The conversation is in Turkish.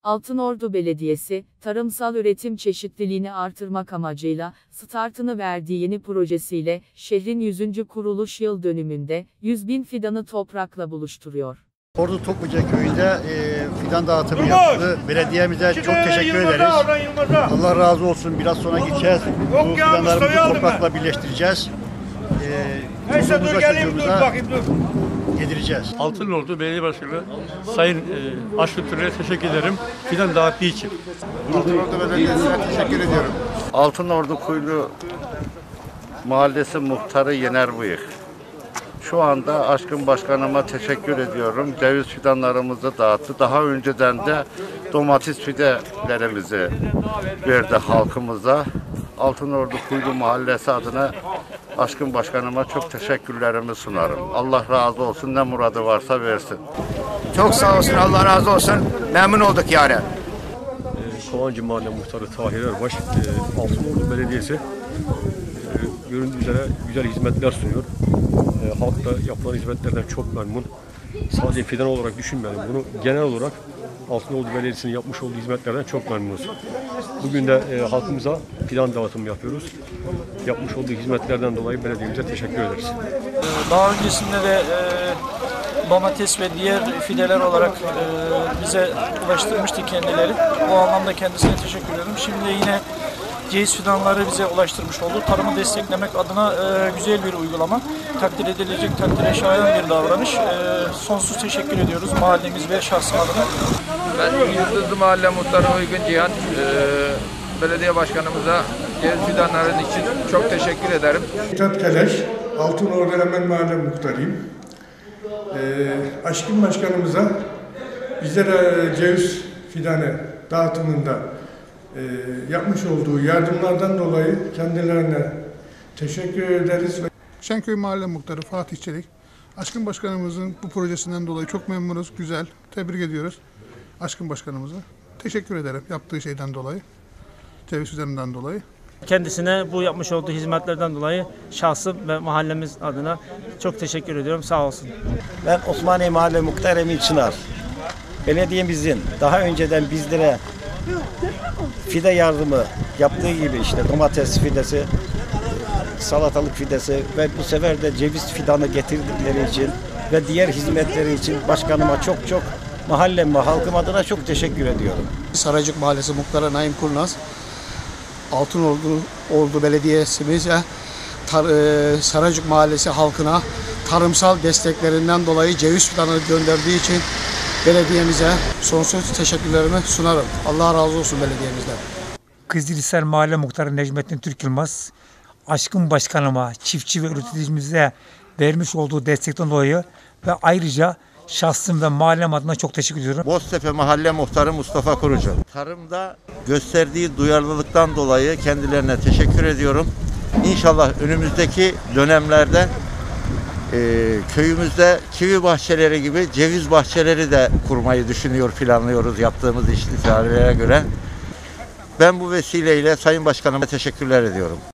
Altınordu Belediyesi, tarımsal üretim çeşitliliğini artırmak amacıyla, startını verdiği yeni projesiyle, şehrin 100. kuruluş yıl dönümünde, 100.000 fidanı toprakla buluşturuyor. Ordu Topluca Köyü'nde fidan dağıtımı yaptı. Belediyemize çok teşekkür ederiz. Allah razı olsun. Biraz sonra gideceğiz. Bu fidanlarımızı toprakla birleştireceğiz. Çocuğumuza yedireceğiz. Altınordu Belediye Başkanı Sayın Aşkın Türe'ye teşekkür ederim. Fidan dağıttığı için. Altınordu Belediyesi'ne teşekkür ediyorum. Altınordu Kuyulu Mahallesi Muhtarı Yener Bıyık. Şu anda Aşkın Başkanıma teşekkür ediyorum. Ceviz fidanlarımızı dağıttı. Daha önceden de domates fidelerimizi verdi halkımıza. Altınordu Kuyulu Mahallesi adına Aşkın Başkanıma çok teşekkürlerimi sunarım. Allah razı olsun, ne muradı varsa versin. Çok sağ olsun, Allah razı olsun. Memnun olduk yani. Kovancı Mahalle Muhtarı Tahir Erbaş, Altınordu Belediyesi göründüğü üzere güzel hizmetler sunuyor. Halk da yapılan hizmetlerden çok memnun. Sadece fidan olarak düşünmeyelim bunu. Genel olarak Altınordu Belediyesi'nin yapmış olduğu hizmetlerden çok memnunuz. Bugün de halkımıza fidan dağıtımı yapıyoruz. Yapmış olduğu hizmetlerden dolayı belediyemize teşekkür ederiz. Daha öncesinde de domates ve diğer fideler olarak bize ulaştırmıştı kendileri. Bu anlamda kendisine teşekkür ederim. Şimdi yine ceviz fidanları bize ulaştırmış oldu. Tarımı desteklemek adına güzel bir uygulama. Takdir edilecek, takdire şayan bir davranış. Sonsuz teşekkür ediyoruz mahallemiz ve şahsım adına. Ben Yıldızlı Mahalle Muhtarı Uygun Cihan. Belediye Başkanımıza ceviz fidanların için çok teşekkür ederim. Mithat Keleş, Altınordu Hemen Mahalle Muhtarıyım. Aşkın Başkanımıza bizlere ceviz fidanı dağıtımında yapmış olduğu yardımlardan dolayı kendilerine teşekkür ederiz. Şenköy Mahalle Muhtarı Fatih Çelik. Aşkın Başkanımızın bu projesinden dolayı çok memnunuz, güzel. Tebrik ediyoruz Aşkın Başkanımıza. Teşekkür ederim yaptığı şeyden dolayı, ceviz üzerinden dolayı. Kendisine bu yapmış olduğu hizmetlerden dolayı şahsım ve mahallemiz adına çok teşekkür ediyorum. Sağ olsun. Ben Osmaniye Mahalle Muhtarı Emin Çınar. Belediyemizin daha önceden bizlere fide yardımı yaptığı gibi işte domates fidesi, salatalık fidesi ve bu sefer de ceviz fidanı getirdikleri için ve diğer hizmetleri için başkanıma çok mahallem ve halkım adına çok teşekkür ediyorum. Saraycık Mahallesi Muhtarı Naim Kurnaz, Altınordu Belediyesi'mize Saraycık Mahallesi halkına tarımsal desteklerinden dolayı ceviz fidanı gönderdiği için belediyemize sonsuz teşekkürlerimi sunarım. Allah razı olsun belediyemizden. Kızılhisar Mahalle Muhtarı Necmettin Türk Yılmaz, Aşkın Başkanıma, çiftçi ve üreticimize vermiş olduğu destekten dolayı ve ayrıca şahsım ve mahallem adına çok teşekkür ediyorum. Boztepe Mahalle Muhtarı Mustafa Kurucu. Tarımda gösterdiği duyarlılıktan dolayı kendilerine teşekkür ediyorum. İnşallah önümüzdeki dönemlerde köyümüzde kivi bahçeleri gibi ceviz bahçeleri de kurmayı planlıyoruz yaptığımız iştiharlere göre. Ben bu vesileyle Sayın Başkanıma teşekkürler ediyorum.